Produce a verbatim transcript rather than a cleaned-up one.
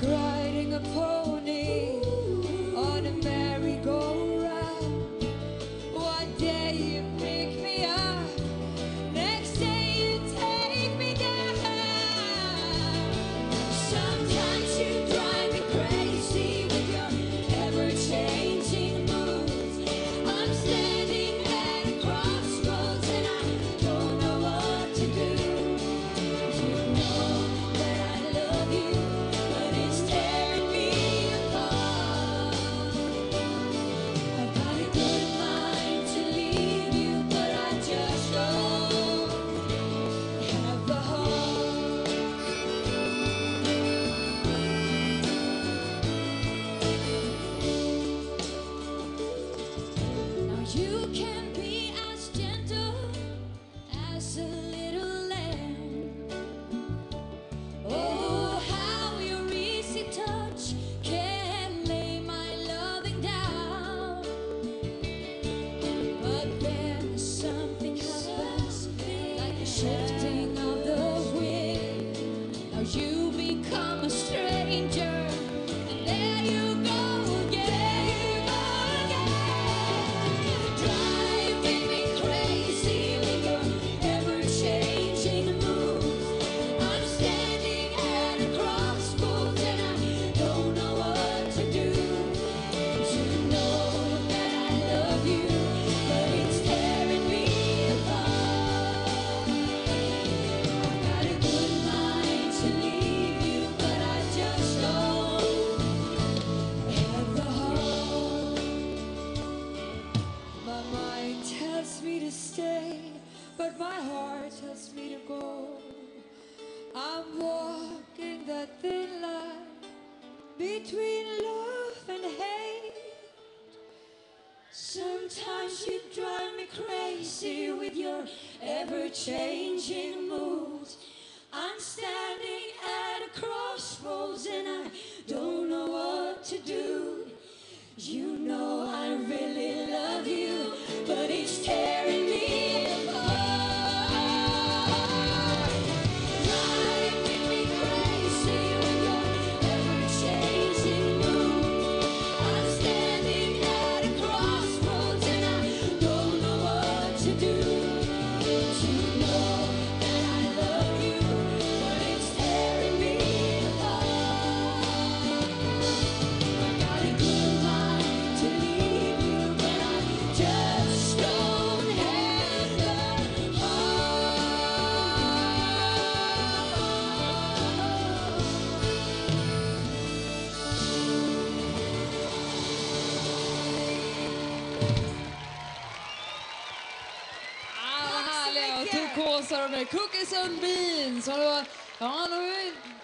like riding a pony on a merry-go-round. One day you pick me up, next day you take me down. Sometimes you drive me crazy with your ever-changing moods. I'm standing at a crossroads and I don't know what to do. You know that I love you, but it's tearing me apart. I've got a good mind to leave you, but I just don't have the heart. Now you can be as gentle as a little lamb. Oh, how your easy touch can lay my loving down. But then something happens, like a shifting of the wind. Now you become a stranger, and there you go again. Driving me crazy with your ever-changing moods. I'm standing at a crossroads and I don't know what to do. You know that I love you, but it's tearing me apart. I've got a good mind to leave you, but I just don't have the heart. My mind tells me to stay, but my heart tells me to go. I'm walking that thin line between love and hate. Sometimes you drive me crazy with your ever-changing moods. I'm standing at a crossroads and I don't know what to do. You know I really love you, but it's tearing me apart. Driving me crazy with your ever-changing moods. I'm standing at a crossroads and I don't know what to do. You know that I love you, but it's tearing me apart. I've got a good mind to leave you, but I just don't have the Ah, vad härliga och turkosa de där cookies and beans. Och då, ja, nu